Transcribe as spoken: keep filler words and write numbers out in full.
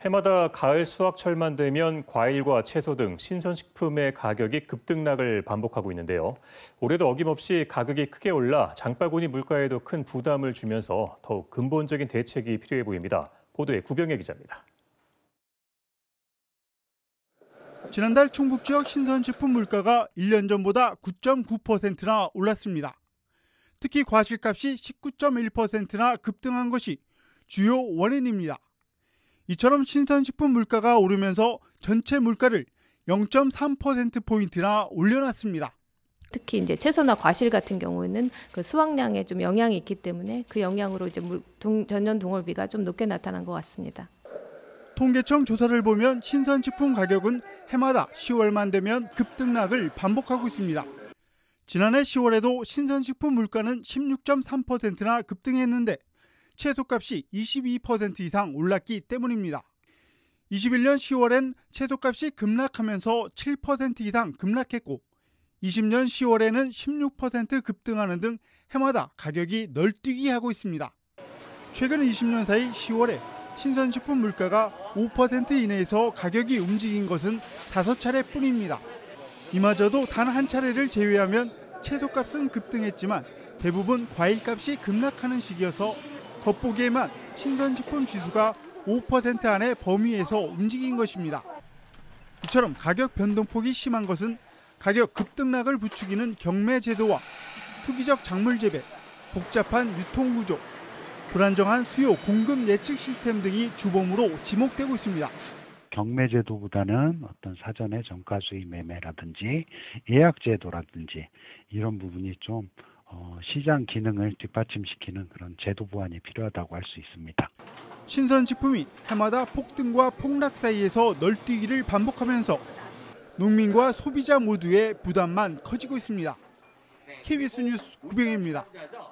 해마다 가을 수확철만 되면 과일과 채소 등 신선식품의 가격이 급등락을 반복하고 있는데요. 올해도 어김없이 가격이 크게 올라 장바구니 물가에도 큰 부담을 주면서 더욱 근본적인 대책이 필요해 보입니다. 보도에 구병혜 기자입니다. 지난달 충북 지역 신선식품 물가가 일 년 전보다 구 점 구 퍼센트나 올랐습니다. 특히 과실값이 십구 점 일 퍼센트나 급등한 것이 주요 원인입니다. 이처럼 신선식품 물가가 오르면서 전체 물가를 영 점 삼 퍼센트 포인트나 올려놨습니다. 특히 이제 채소나 과실 같은 경우에는 그 수확량에 좀 영향이 있기 때문에 그 영향으로 이제 물, 동, 전년 동월비가 좀 높게 나타난 것 같습니다. 통계청 조사를 보면 신선식품 가격은 해마다 시월만 되면 급등락을 반복하고 있습니다. 지난해 시월에도 신선식품 물가는 십육 점 삼 퍼센트나 급등했는데 채소값이 이십이 퍼센트 이상 올랐기 때문입니다. 이십일 년 시월엔 채소값이 급락하면서 칠 퍼센트 이상 급락했고 이십 년 시월에는 십육 퍼센트 급등하는 등 해마다 가격이 널뛰기 하고 있습니다. 최근 이십 년 사이 시월에 신선식품 물가가 오 퍼센트 이내에서 가격이 움직인 것은 다섯 차례뿐입니다. 이마저도 단 한 차례를 제외하면 채소값은 급등했지만 대부분 과일값이 급락하는 시기여서 겉보기에만 신선식품 지수가 오 퍼센트 안의 범위에서 움직인 것입니다. 이처럼 가격 변동폭이 심한 것은 가격 급등락을 부추기는 경매제도와 투기적 작물 재배, 복잡한 유통구조, 불안정한 수요 공급 예측 시스템 등이 주범으로 지목되고 있습니다. 경매제도보다는 어떤 사전에 정가 수익 매매라든지 예약제도라든지 이런 부분이 좀 어, 시장 기능을 뒷받침시키는 그런 제도 보완이 필요하다고 할 수 있습니다. 신선식품이 해마다 폭등과 폭락 사이에서 널뛰기를 반복하면서 농민과 소비자 모두의 부담만 커지고 있습니다. 케이비에스 뉴스 구병혜입니다.